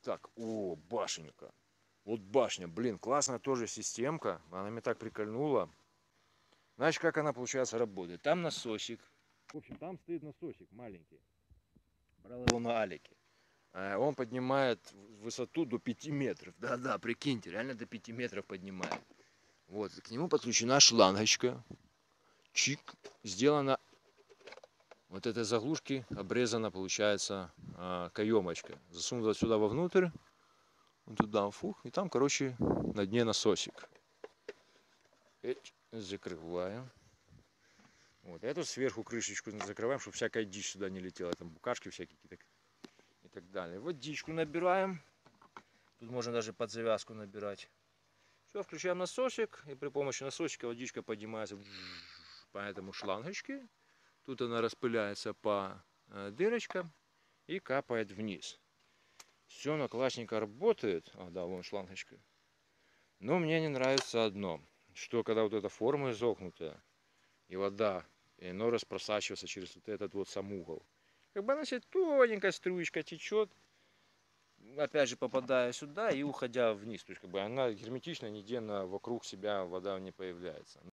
Так, о, башенка. Вот башня, блин, классная тоже системка. Она меня так прикольнула. Знаешь, как она, получается, работает? Там насосик. В общем, там стоит насосик маленький. Брал его на Алике. Он поднимает высоту до 5 метров. Да-да, прикиньте, реально до 5 метров поднимает. Вот, к нему подключена шлангочка. Чик, сделана вот этой заглушки, обрезана, получается, каемочка. Засунута сюда вовнутрь, вот туда, фух, и там, короче, на дне насосик. Закрываем. Вот, эту сверху крышечку закрываем, чтобы всякая дичь сюда не летела. Там букашки всякие и так далее. Водичку набираем. Тут можно даже под завязку набирать. Все, включаем насосик, и при помощи насосика водичка поднимается по этому шлангочке. Тут она распыляется по дырочкам и капает вниз. Все на классненько работает. А, да, вон шлангочка. Но мне не нравится одно, что когда вот эта форма изогнутая, и вода, и оно распросачивается через вот этот вот сам угол. Как бы она себе тоненькая струечка течет, опять же попадая сюда и уходя вниз. То есть как бы она герметично, нигде вокруг себя вода не появляется.